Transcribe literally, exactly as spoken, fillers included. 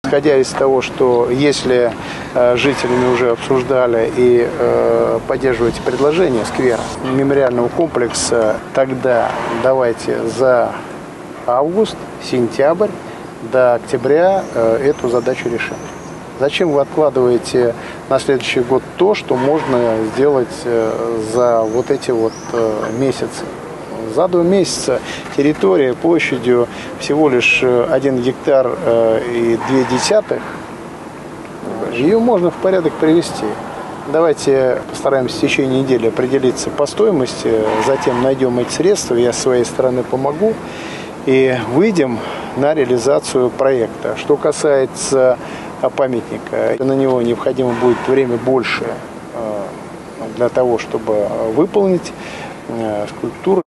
Исходя из того, что если э, жителями уже обсуждали и э, поддерживаете предложение сквера мемориального комплекса, тогда давайте за август, сентябрь, до октября э, эту задачу решим. Зачем вы откладываете на следующий год то, что можно сделать э, за вот эти вот э, месяцы? За два месяца территория площадью всего лишь один гектар и две десятых, ее можно в порядок привести. Давайте постараемся в течение недели определиться по стоимости, затем найдем эти средства, я с своей стороны помогу и выйдем на реализацию проекта. Что касается памятника, на него необходимо будет время больше для того, чтобы выполнить скульптуру.